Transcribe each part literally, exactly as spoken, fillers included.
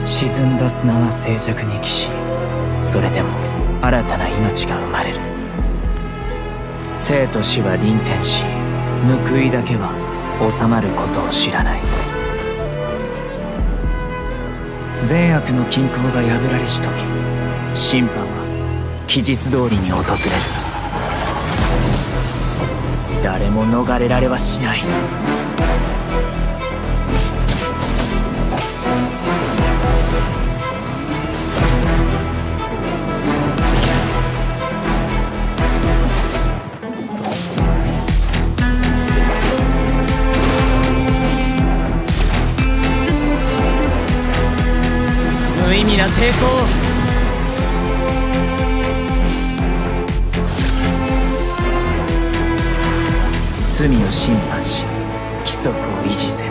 沈んだ砂は静寂に帰し、それでも新たな命が生まれる。生と死は輪転し、報いだけは収まることを知らない。善悪の均衡が破られし時、審判は期日通りに訪れる。誰も逃れられはしない。無意味な抵抗。罪を審判し、規則を維持せん。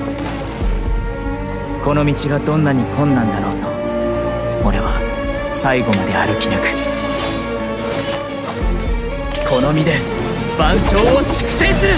この道がどんなに困難だろうと、俺は最後まで歩き抜く。この身で万象を粛清する。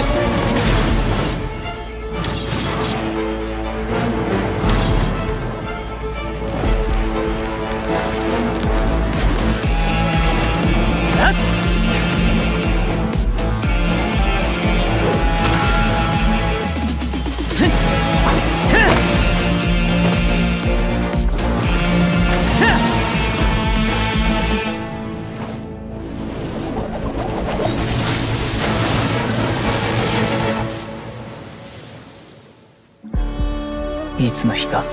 いつの日か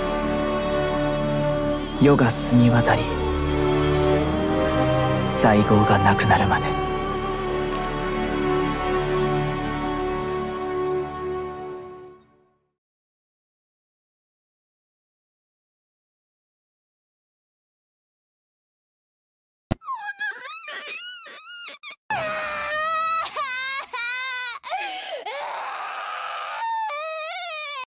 夜が澄み渡り、在郷がなくなるまで。